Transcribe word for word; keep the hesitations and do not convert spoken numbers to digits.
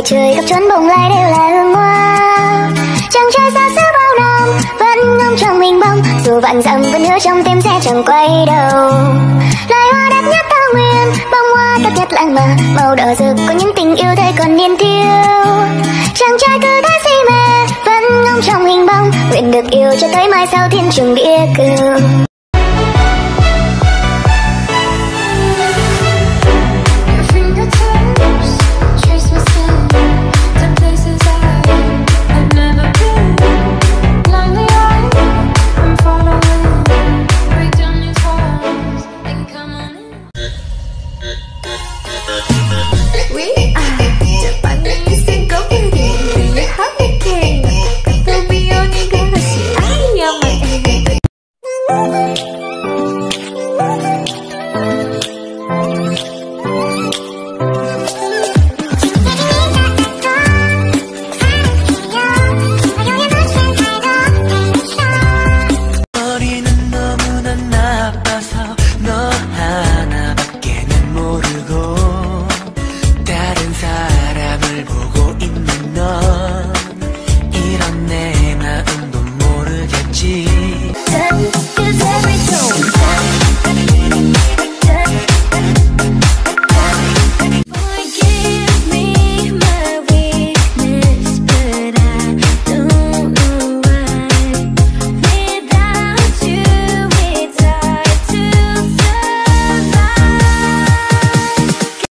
trời góc chốn bồng lai đều là hương hoa. Chàng trai xa xứ bao năm vẫn ngóng trong mình bóng, dù vạn dặm vẫn hứa trong tim sẽ chẳng quay đầu. Loài hoa đẹp nhất thảo nguyên, bông hoa tốt nhất lãng mạn, màu đỏ rực có những tình yêu thời còn niên thiếu. Chàng trai cứ thế si mê vẫn ngóng trong hình bóng, nguyện được yêu cho tới mai sau thiên trường địa cửu.